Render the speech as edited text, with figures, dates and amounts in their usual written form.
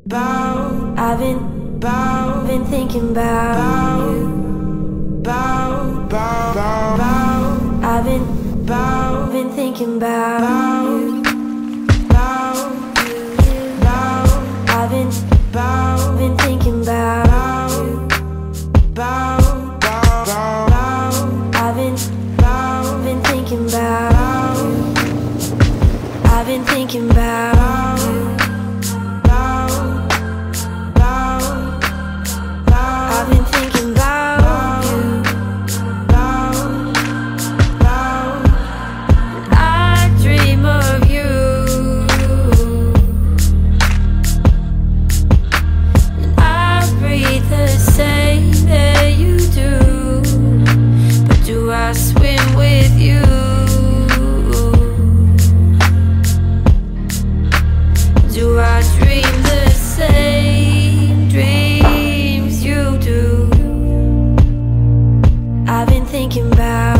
been thinking about you. I've been thinking about you. I've been thinking about you. I've been thinking about you. I've been thinking about you. I've been thinking about you. I dream of you, and I breathe the same that you do. But do I swim with you? Do I dream the same dreams you do? I've been thinking about